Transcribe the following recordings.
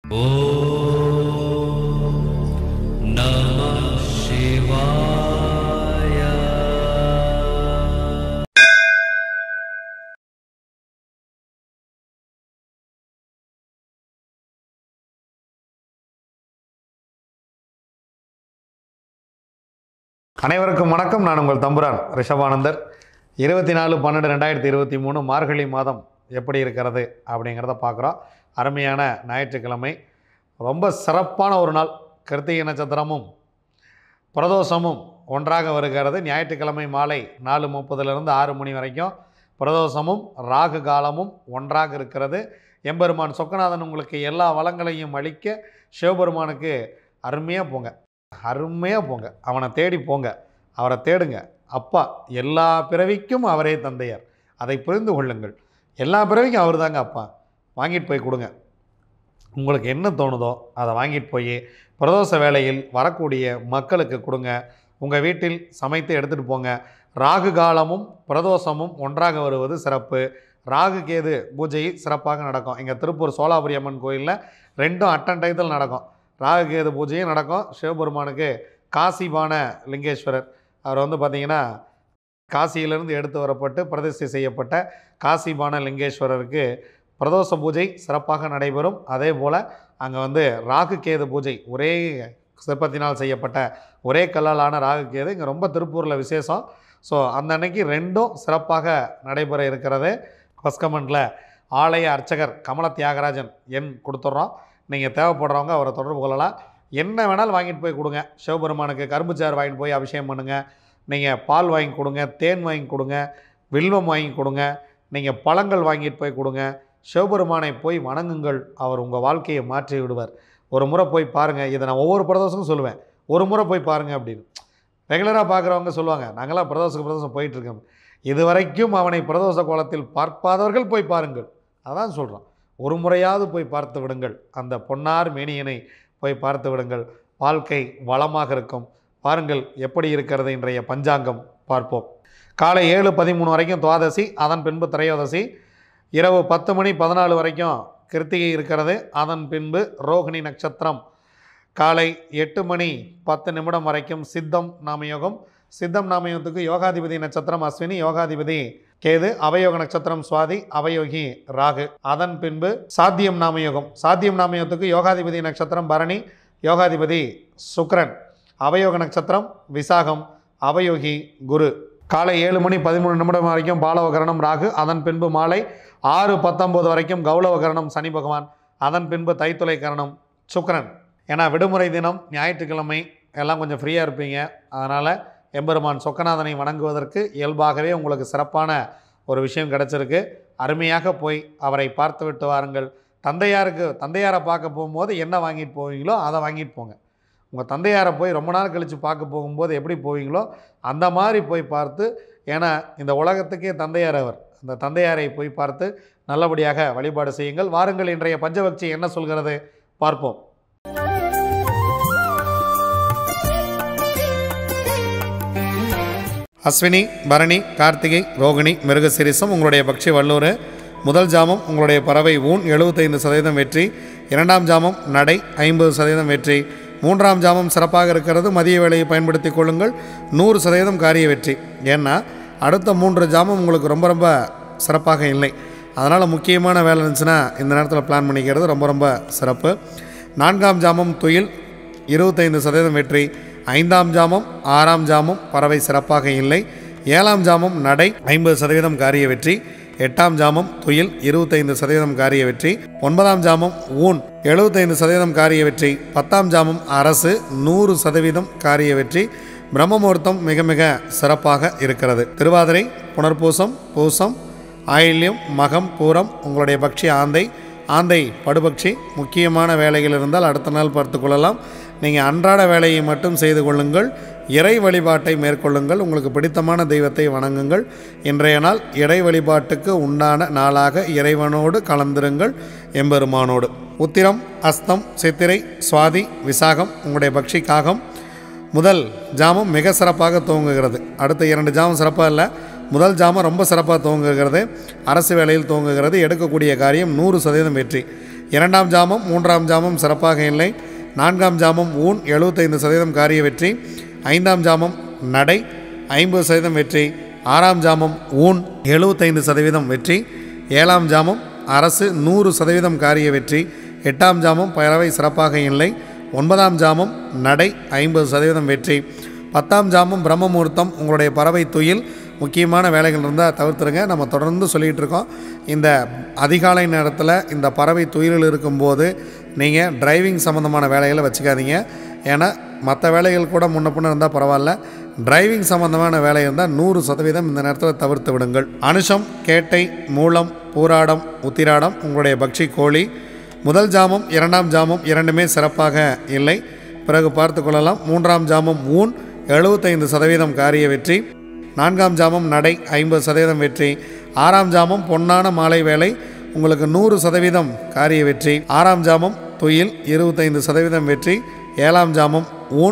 ஓம் நம சிவாய. அனைவருக்கும் வணக்கம். நான் உங்கள் தம்புரான் ரிஷபானந்தர். 24/12/2023 மார்கழி மாதம் எப்படி இருக்கிறது அப்படிங்கிறத பார்க்குறோம். அருமையான ஞாயிற்றுக்கிழமை, ரொம்ப சிறப்பான ஒரு நாள். கிருத்திகை நட்சத்திரமும் பிரதோஷமும் ஒன்றாக வருகிறது. ஞாயிற்றுக்கிழமை மாலை 4:30 6 மணி வரைக்கும் பிரதோஷமும் ராகு காலமும் ஒன்றாக இருக்கிறது. எம்பெருமான் சொக்கநாதன் உங்களுக்கு எல்லா வளங்களையும் அளிக்க சிவபெருமானுக்கு அருமையாக போங்க, அவனை தேடி போங்க, அவரை தேடுங்க. அப்பா எல்லா பிறவிக்கும் அவரே தந்தையார், அதை புரிந்து கொள்ளுங்கள். எல்லா பிறவிக்கும் அவர் தாங்க அப்பா. வாங்கிட்டு போய் கொடுங்க. உங்களுக்கு என்ன தோணுதோ அதை வாங்கிட்டு போய் பிரதோஷ வேளையில் வரக்கூடிய மக்களுக்கு கொடுங்க. உங்கள் வீட்டில் சமைத்து எடுத்துகிட்டு போங்க. ராகு காலமும் பிரதோஷமும் ஒன்றாக வருவது சிறப்பு. ராகு கேது பூஜை சிறப்பாக நடக்கும். இங்கே திருப்பூர் சோலாபுரி அம்மன் கோயிலில் ரெண்டும் அட்டன் டயத்தில் நடக்கும். ராகு கேது பூஜையும் நடக்கும். சிவபெருமானுக்கு காசிபான லிங்கேஸ்வரர், அவர் பார்த்திங்கன்னா காசியிலிருந்து எடுத்து வரப்பட்டு பிரதிஷ்டை செய்யப்பட்ட காசிபான லிங்கேஸ்வரருக்கு பிரதோஷ பூஜை சிறப்பாக நடைபெறும். அதே போல் அங்கே ராகு கேது பூஜை ஒரே சிற்பத்தினால் செய்யப்பட்ட ஒரே கல்லாலான ராகு கேது இங்கே ரொம்ப திருப்பூரில் விசேஷம். ஸோ அந்த அன்னைக்கு ரெண்டும் சிறப்பாக நடைபெற இருக்கிறது. ஃபஸ்ட் கமெண்ட்டில் ஆலய அர்ச்சகர் கமல தியாகராஜன் எண் கொடுத்துட்றோம். நீங்கள் தேவைப்படுறவங்க அவரை தொடர்பு கொள்ளலாம். என்ன வேணாலும் வாங்கிட்டு போய் கொடுங்க. சிவபெருமானுக்கு கரும்புச்சாறு வாங்கிட்டு போய் அபிஷேகம் பண்ணுங்கள். நீங்கள் பால் வாங்கி கொடுங்க, தேன் வாங்கி கொடுங்க, வில்வம் வாங்கி கொடுங்க, நீங்கள் பழங்கள் வாங்கிட்டு போய் கொடுங்க. சிவபெருமானை போய் வணங்குங்கள். அவர் உங்கள் வாழ்க்கையை மாற்றி விடுவார். ஒரு முறை போய் பாருங்கள். இதை நான் ஒவ்வொரு பிரதோஷமும் சொல்லுவேன், ஒரு முறை போய் பாருங்கள் அப்படின்னு. ரெகுலராக பார்க்குறவங்க சொல்லுவாங்க, நாங்களாம் பிரதோஷம் போயிட்டுருக்கோம். இது வரைக்கும் அவனை பிரதோஷ கோலத்தில் பார்ப்பாதவர்கள் போய் பாருங்கள். அதான் சொல்கிறோம், ஒரு முறையாவது போய் பார்த்து விடுங்கள். அந்த பொன்னார் மேனியனை போய் பார்த்து விடுங்கள். வாழ்க்கை வளமாக இருக்கும். பாருங்கள் எப்படி இருக்கிறது இன்றைய பஞ்சாங்கம் பார்ப்போம். காலை 7:13 வரைக்கும் துவாதசி, அதன் பின்பு திரையோதசி. இரவு 10:14 வரைக்கும் கிருத்திகை இருக்கிறது. அதன் பின்பு ரோகிணி நட்சத்திரம். காலை 8:10 வரைக்கும் சித்தம் நாமயோகம். சித்தம் நாமயோகத்துக்கு யோகாதிபதி நட்சத்திரம் அஸ்வினி, யோகாதிபதி கேது, அவயோக நட்சத்திரம் சுவாதி, அவயோகி ராகு. அதன் பின்பு சாத்தியம் நாமயோகம். சாத்தியம் நாமயோகத்துக்கு யோகாதிபதி நட்சத்திரம் பரணி, யோகாதிபதி சுக்கிரன், அவயோக நட்சத்திரம் விசாகம், அவயோகி குரு. காலை 7:13 வரைக்கும் பாலவகரணம் ராகு. அதன் பின்பு மாலை 6:19 வரைக்கும் கௌளவகரணம் சனி பகவான். அதன் பின்பு தைத்துளை கரணம் சுக்கிரன். ஏன்னா விடுமுறை தினம், ஞாயிற்றுக்கிழமை எல்லாம் கொஞ்சம் ஃப்ரீயாக இருப்பீங்க. அதனால் எம்பெருமான் சொக்கநாதனை வணங்குவதற்கு இயல்பாகவே உங்களுக்கு சிறப்பான ஒரு விஷயம் கிடச்சிருக்கு. அருமையாக போய் அவரை பார்த்து விட்டு வாருங்கள். தந்தையாரை பார்க்க போகும்போது என்ன வாங்கிட்டு போவீங்களோ அதை வாங்கிட்டு போங்க. உங்கள் தந்தையாரை போய் ரொம்ப நாள் கழித்து பார்க்க போகும்போது எப்படி போவீங்களோ அந்த மாதிரி போய் பார்த்து, ஏன்னா இந்த உலகத்துக்கே தந்தையார் அவர், அந்த தந்தையாரை போய் பார்த்து நல்லபடியாக வழிபாடு செய்யுங்கள். வாருங்கள், இன்றைய பஞ்சபக்ஷி என்ன சொல்கிறது பார்ப்போம். அஸ்வினி, பரணி, கார்த்திகை, ரோகிணி, மிருகசிரிசம் உங்களுடைய பக்ஷி வல்லூர். முதல் ஜாமம் உங்களுடைய பறவை ஊன் 75% வெற்றி. இரண்டாம் ஜாமம் நடை 50% வெற்றி. மூன்றாம் ஜாமம் சிறப்பாக இருக்கிறது. மதிய வேளையை பயன்படுத்தி கொள்ளுங்கள். 100% காரிய வெற்றி. ஏன்னா அடுத்த 3 ஜாமம் உங்களுக்கு ரொம்ப ரொம்ப சிறப்பாக இல்லை. அதனால் முக்கியமான வேலை இருந்துச்சுன்னா இந்த நேரத்தில் பிளான் பண்ணிக்கிறது ரொம்ப சிறப்பு. நான்காம் ஜாமம் துயில் 25% வெற்றி. ஐந்தாம் ஜாமம் 6ஆம் ஜாமம் பறவை சிறப்பாக இல்லை. 7ஆம் ஜாமம் நடை 50% காரிய வெற்றி. 8ஆம் ஜாமம் துயில் 25% காரிய வெற்றி. 9ஆம் ஜாமம் ஊன் 75% காரிய வெற்றி. 10ஆம் ஜாமம் அரசு 100% காரிய வெற்றி. பிரம்ம முகூர்த்தம் மிக மிக சிறப்பாக இருக்கிறது. திருவாதிரை, புனர்பூசம், பூசம், ஆயில்யம், மகம், பூரம் உங்களுடைய பக்ஷி ஆந்தை படுபக்ஷி. முக்கியமான வேலைகள் இருந்தால் அடுத்த நாள் பார்த்து கொள்ளலாம். நீங்கள் அன்றாட வேலையை மட்டும் செய்து கொள்ளுங்கள். இறை வழிபாட்டை மேற்கொள்ளுங்கள். உங்களுக்கு பிடித்தமான தெய்வத்தை வணங்குங்கள். இன்றைய நாள் இறை வழிபாட்டுக்கு உண்டான நாளாக இறைவனோடு கலந்திருங்கள், எம்பெருமானோடு. உத்திரம், அஸ்தம், சித்திரை, சுவாதி, விசாகம் உங்களுடைய பக்ஷி காகம். முதல் ஜாமம் மிக சிறப்பாக துவங்குகிறது. அடுத்த 2 ஜாமம் சிறப்பாக இல்லை. முதல் ஜாமம் ரொம்ப சிறப்பாக துவங்குகிறது. அரசு வேலையில் துவங்குகிறது. எடுக்கக்கூடிய காரியம் 100% வெற்றி. 2ஆம் ஜாமம் 3ஆம் ஜாமம் சிறப்பாக இல்லை. 4ஆம் ஜாமம் ஊன் 75% காரிய வெற்றி. 5ஆம் ஜாமம் நடை 50% வெற்றி. 6ஆம் ஜாமம் ஊன் 75% வெற்றி. 7ஆம் ஜாமம் அரசு 100% காரிய வெற்றி. 8ஆம் ஜாமம் பறவை சிறப்பாக இல்லை. 9ஆம் ஜாமம் நடை 50% வெற்றி. 10ஆம் ஜாமம் பிரம்ம முகூர்த்தம். உங்களுடைய பறவை துயில் முக்கியமான வேலைகள் இருந்தால் தவிர்த்துருங்க. நம்ம தொடர்ந்து சொல்லிகிட்டு இருக்கோம், இந்த அதிகாலை நேரத்தில் இந்த பறவை துயிலில் இருக்கும்போது நீங்கள் டிரைவிங் சம்மந்தமான வேலைகளை வச்சுக்காதீங்க. ஏன்னா மற்ற வேலைகள் கூட முன்ன பின்ன இருந்தால் பரவாயில்ல, டிரைவிங் சம்மந்தமான வேலை இருந்தால் 100% இந்த நேரத்தில் தவிர்த்து விடுங்கள். அனுஷம், கேட்டை, மூலம், பூராடம், உத்திராடம் உங்களுடைய பக்ஷி கோழி. முதல் ஜாமம் 2ஆம் ஜாமம் இரண்டுமே சிறப்பாக இல்லை, பிறகு பார்த்து கொள்ளலாம். 3ஆம் ஜாமம் ஊன் 75% காரிய வெற்றி. 4ஆம் ஜாமம் நடை 50% வெற்றி. 6ஆம் ஜாமம் பொன்னான மாலை வேலை உங்களுக்கு 100% காரிய வெற்றி. 6ஆம் ஜாமம் துயில் 25% வெற்றி. 7ஆம் ஜாமம் ஊன்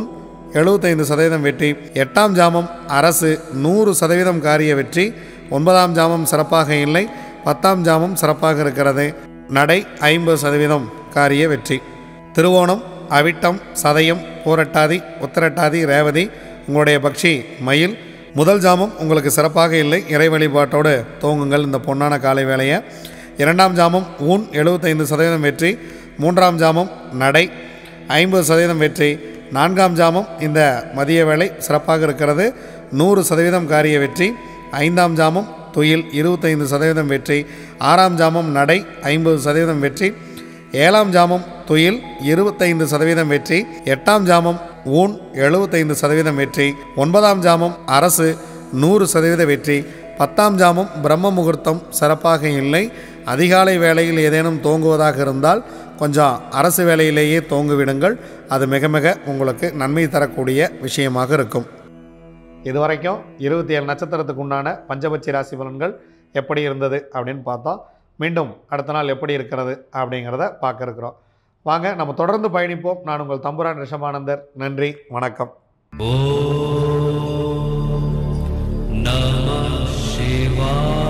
75% வெற்றி. 8ஆம் ஜாமம் அரசு 100% காரிய வெற்றி. 9ஆம் ஜாமம் சிறப்பாக இல்லை. 10ஆம் ஜாமம் சிறப்பாக இருக்கிறது. நடை 50% காரிய வெற்றி. திருவோணம், அவிட்டம், சதயம், பூரட்டாதி, உத்திரட்டாதி, ரேவதி உங்களுடைய பக்ஷி மயில். முதல் ஜாமம் உங்களுக்கு சிறப்பாக இல்லை, இறை வழிபாட்டோடு துவங்குங்கள் இந்த பொன்னான காலை வேலையை. 2ஆம் ஜாமம் ஊன் 75% வெற்றி. 3ஆம் ஜாமம் நடை 50% வெற்றி. 4ஆம் ஜாமம் இந்த மதிய வேலை சிறப்பாக இருக்கிறது, 100% காரிய வெற்றி. 5ஆம் ஜாமம் துயில் 25% வெற்றி. 6ஆம் ஜாமம் நடை 50% வெற்றி. 7ஆம் ஜாமம் துயில் 25% வெற்றி. 8ஆம் ஜாமம் ஊன் 75% வெற்றி. 9ஆம் ஜாமம் அரசு 100% வெற்றி. 10ஆம் ஜாமம் பிரம்ம முகூர்த்தம் சிறப்பாக இல்லை. அதிகாலை வேளையில் ஏதேனும் தோங்குவதாக இருந்தால் கொஞ்சம் அரசு வேலையிலேயே தோங்குவிடுங்கள், அது மிக மிக உங்களுக்கு நன்மை தரக்கூடிய விஷயமாக இருக்கும். இதுவரைக்கும் 27 நட்சத்திரத்துக்கு உண்டான பஞ்சபட்சி ராசி பலன்கள் எப்படி இருந்தது அப்படின்னு பார்த்தோம். மீண்டும் அடுத்த நாள் எப்படி இருக்கிறது அப்படிங்கிறத பார்க்க இருக்கிறோம். வாங்க நம்ம தொடர்ந்து பயணிப்போம். நான் உங்கள் தம்புரான் ரிஷபானந்தர். நன்றி, வணக்கம். ஓம் நமः சிவாய.